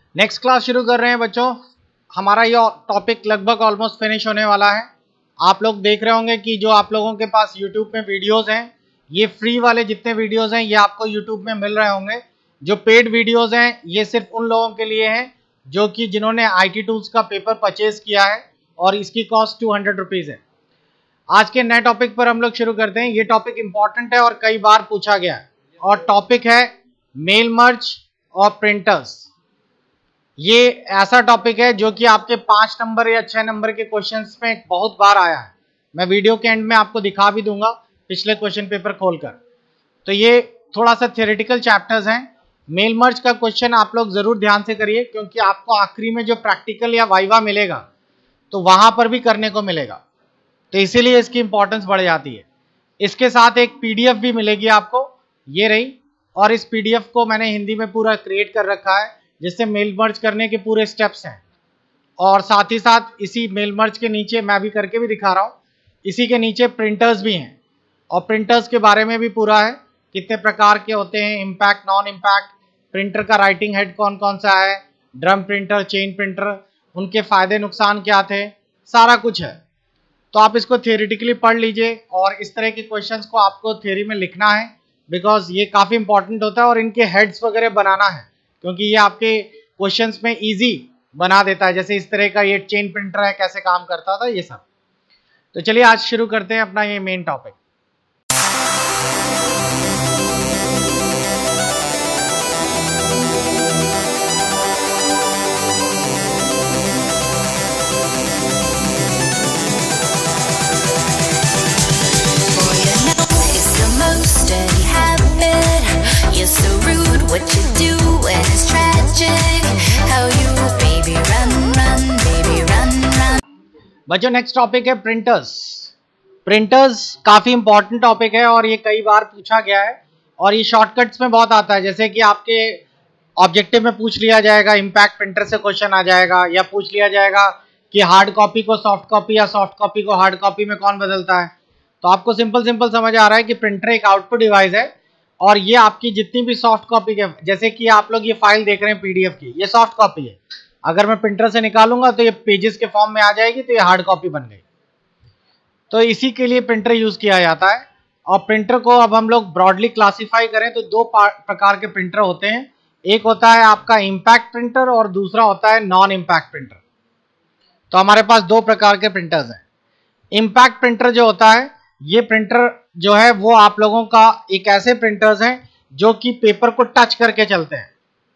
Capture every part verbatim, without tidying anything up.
Next class शुरू कर रहे हैं बच्चों। हमारा ये टॉपिक लगभग ऑलमोस्ट फिनिश होने वाला है। आप लोग देख रहे होंगे कि जो आप लोगों के पास यूट्यूब में वीडियोस हैं, ये फ्री वाले जितने वीडियोस हैं ये आपको यूट्यूब में मिल रहे होंगे। जो पेड वीडियोस हैं ये सिर्फ उन लोगों के लिए हैं जो कि जिन्होंने आई टी टूल्स का पेपर परचेज किया है और इसकी कॉस्ट टू हंड्रेड रुपीज़ है। आज के नए टॉपिक पर हम लोग शुरू करते हैं। ये टॉपिक इंपॉर्टेंट है और कई बार पूछा गया है और टॉपिक है मेल मर्ज और प्रिंटर्स। ये ऐसा टॉपिक है जो कि आपके पाँच नंबर या छः नंबर के क्वेश्चंस में बहुत बार आया है। मैं वीडियो के एंड में आपको दिखा भी दूंगा पिछले क्वेश्चन पेपर खोलकर। तो ये थोड़ा सा थियोरेटिकल चैप्टर्स हैं। मेल मर्ज का क्वेश्चन आप लोग जरूर ध्यान से करिए क्योंकि आपको आखिरी में जो प्रैक्टिकल या वाइवा मिलेगा तो वहां पर भी करने को मिलेगा, तो इसीलिए इसकी इंपॉर्टेंस बढ़ जाती है। इसके साथ एक पीडीएफ भी मिलेगी आपको, ये रही, और इस पीडीएफ को मैंने हिंदी में पूरा क्रिएट कर रखा है जिससे मेल मर्ज करने के पूरे स्टेप्स हैं। और साथ ही साथ इसी मेल मर्ज के नीचे मैं भी करके भी दिखा रहा हूँ, इसी के नीचे प्रिंटर्स भी हैं और प्रिंटर्स के बारे में भी पूरा है, कितने प्रकार के होते हैं, इम्पैक्ट, नॉन इम्पैक्ट, प्रिंटर का राइटिंग हेड कौन कौन सा है, ड्रम प्रिंटर, चेन प्रिंटर, उनके फायदे नुकसान क्या थे, सारा कुछ है। तो आप इसको थियोरेटिकली पढ़ लीजिए और इस तरह के क्वेश्चंस को आपको थ्योरी में लिखना है बिकॉज ये काफ़ी इंपॉर्टेंट होता है और इनके हेड्स वगैरह बनाना है क्योंकि ये आपके क्वेश्चंस में इजी बना देता है। जैसे इस तरह का ये चेन प्रिंटर है, कैसे काम करता था, ये सब। तो चलिए आज शुरू करते हैं अपना ये मेन टॉपिक। बच्चों नेक्स्ट टॉपिक है प्रिंटर्स। प्रिंटर्स काफ़ी इंपॉर्टेंट टॉपिक है और ये कई बार पूछा गया है और ये शॉर्टकट्स में बहुत आता है। जैसे कि आपके ऑब्जेक्टिव में पूछ लिया जाएगा, इम्पैक्ट प्रिंटर से क्वेश्चन आ जाएगा, या पूछ लिया जाएगा कि हार्ड कॉपी को सॉफ्ट कॉपी या सॉफ्ट कॉपी को हार्ड कॉपी में कौन बदलता है। तो आपको सिंपल सिंपल समझ आ रहा है कि प्रिंटर एक आउटपुट डिवाइस है और ये आपकी जितनी भी सॉफ्ट कॉपी के, जैसे कि आप लोग ये फाइल देख रहे हैं पीडीएफ की, ये सॉफ्ट कॉपी है। अगर मैं प्रिंटर से निकालूंगा तो ये पेजेस के फॉर्म में आ जाएगी, तो ये हार्ड कॉपी बन गई। तो इसी के लिए प्रिंटर यूज किया जाता है। और प्रिंटर को अब हम लोग ब्रॉडली क्लासिफाई करें तो दो प्रकार के प्रिंटर होते हैं। एक होता है आपका इम्पैक्ट प्रिंटर और दूसरा होता है नॉन इम्पैक्ट प्रिंटर। तो हमारे पास दो प्रकार के प्रिंटर्स हैं। इम्पैक्ट प्रिंटर जो होता है, ये प्रिंटर जो है वो आप लोगों का एक ऐसे प्रिंटर्स हैं जो कि पेपर को टच करके चलते हैं।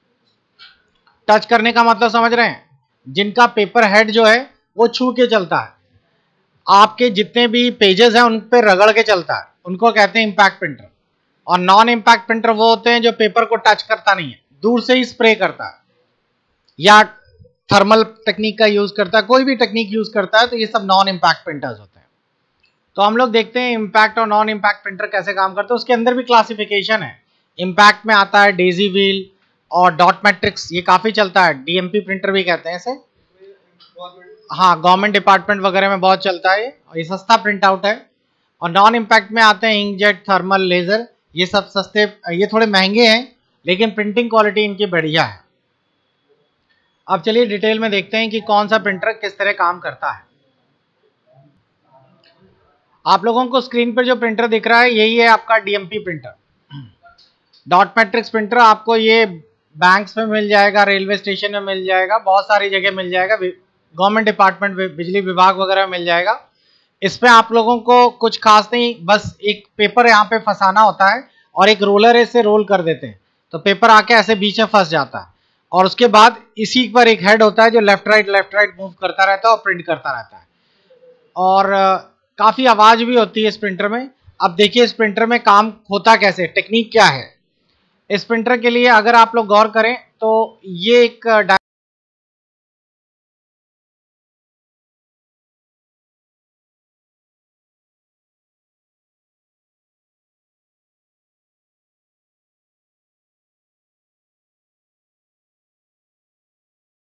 टच करने का मतलब समझ रहे हैं, जिनका पेपर हेड जो है वो छू के चलता है, आपके जितने भी पेजेस हैं उन पे रगड़ के चलता है, उनको कहते हैं इम्पैक्ट प्रिंटर। और नॉन इम्पैक्ट प्रिंटर वो होते हैं जो पेपर को टच करता नहीं है, दूर से ही स्प्रे करता है या थर्मल टेक्निक का यूज करता है, कोई भी टेक्निक यूज करता है, तो ये सब नॉन इम्पैक्ट प्रिंटर्स होते हैं। तो हम लोग देखते हैं इम्पैक्ट और नॉन इम्पैक्ट प्रिंटर कैसे काम करते हैं। उसके अंदर भी क्लासिफिकेशन है। इम्पैक्ट में आता है डेजी व्हील और डॉट मैट्रिक्स, ये काफी चलता है, डीएमपी प्रिंटर भी कहते हैं इसे। हाँ, गवर्नमेंट डिपार्टमेंट वगैरह में बहुत चलता है और ये सस्ता प्रिंट आउट है। और नॉन इम्पैक्ट में आते हैं इंकजेट, थर्मल, लेजर, ये सब सस्ते, ये थोड़े महंगे हैं लेकिन प्रिंटिंग क्वालिटी इनकी बढ़िया है। अब चलिए डिटेल में देखते हैं कि कौन सा प्रिंटर किस तरह काम करता है। आप लोगों को स्क्रीन पर जो प्रिंटर दिख रहा है यही है आपका DMP printer. Dot matrix printer आपको ये बैंक्स में मिल जाएगा, रेलवे स्टेशन में मिल जाएगा, बहुत सारी जगह मिल जाएगा, गवर्नमेंट डिपार्टमेंट, बिजली विभाग वगैरह मिल जाएगा। इसमें आप लोगों को कुछ खास नहीं, बस एक पेपर यहाँ पे फंसाना होता है और एक रोलर ऐसे रोल कर देते हैं तो पेपर आके ऐसे बीच में फंस जाता है। और उसके बाद इसी पर एक हेड होता है जो left right left right move करता रहता है और प्रिंट करता रहता है। और काफ़ी आवाज़ भी होती है इस प्रिंटर में। अब देखिए इस प्रिंटर में काम होता कैसे, टेक्निक क्या है। इस प्रिंटर के लिए अगर आप लोग गौर करें तो ये एक